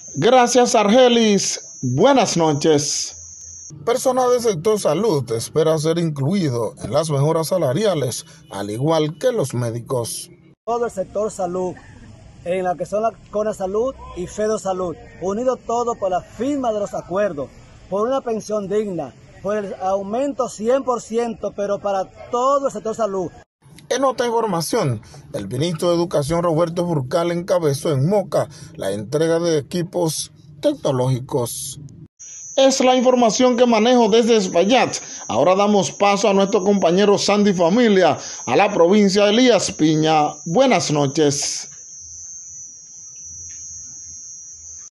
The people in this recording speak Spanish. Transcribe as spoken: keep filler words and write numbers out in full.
Gracias, Argelis. Buenas noches. Personal del sector salud espera ser incluido en las mejoras salariales, al igual que los médicos. Todo el sector salud, en la que son la Conasalud y Fedosalud, unidos todos por la firma de los acuerdos, por una pensión digna, por el aumento cien por ciento, pero para todo el sector salud. En otra información, el ministro de Educación Roberto Furcal encabezó en Moca la entrega de equipos tecnológicos. Es la información que manejo desde Espaillat. Ahora damos paso a nuestro compañero Sandy Familia, a la provincia de Elías Piña. Buenas noches.